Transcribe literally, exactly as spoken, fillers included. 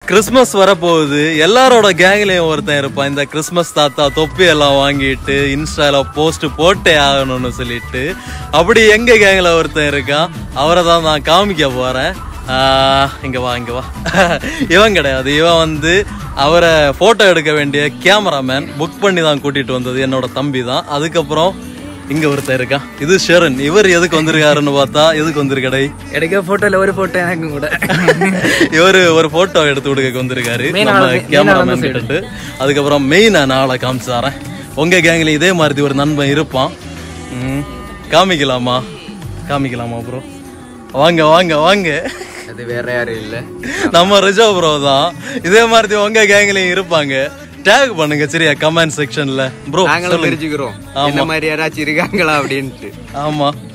Christmas வரப்போகுது. எல்லாரோட கேங்லயும் ஒருத்தன் இருப்பான் இந்த கிறிஸ்மஸ் தாத்தா தொப்பி எல்லாம் வாங்கிட்டு இன்ஸ்டால போஸ்ட் போட்டே ஆகணும்னு சொல்லிட்டு. அப்படி எங்க கேங்ல ஒருத்தன் இருக்கான், அவரை தான் நான் காமிக்க போறேன். இங்க வா இங்க வா. இவன் கிடையாது, இவன் வந்து அவரை போட்டோ எடுக்க வேண்டிய கேமராமேன். புக் பண்ணி தான் கூட்டிட்டு வந்தது என்னோட தம்பி தான். அதுக்கப்புறம் இங்க ஒருத்தர் இருக்கான், இது ஷெரன். இவர் எதுக்கு வந்திருக்காருன்னு பார்த்தா எதுக்கு வந்திருக்கடை எடுக்க போட்டோல ஒரு போட்டோ எனக்கு கூட. இவரு ஒரு போட்டோ எடுத்து கொடுக்க வந்திருக்காரு நம்ம கேமராமேன் கிட்ட. அதுக்கப்புறம் மெயினா நாளை காமிச்சாரேன். உங்க கேங்ல இதே மாதிரி ஒரு நண்பன் இருப்பான். ம் காமிக்கலாமா காமிக்கலாமா ப்ரோ? வாங்க வாங்க வாங்க. அது வேற யாரும் இல்ல, நம்ம ரிஜோ ப்ரோ தான். இதே மாதிரி உங்க கேங்லயும் இருப்பாங்க. டேக் பண்ணுங்க சரியா கமெண்ட் செக்ஷன்ல ப்ரோ. நாங்களும் தெரிஞ்சுக்கிறோம் என்ன மாதிரி யாராச்சும் இருக்காங்களா அப்படின்ட்டு. ஆமா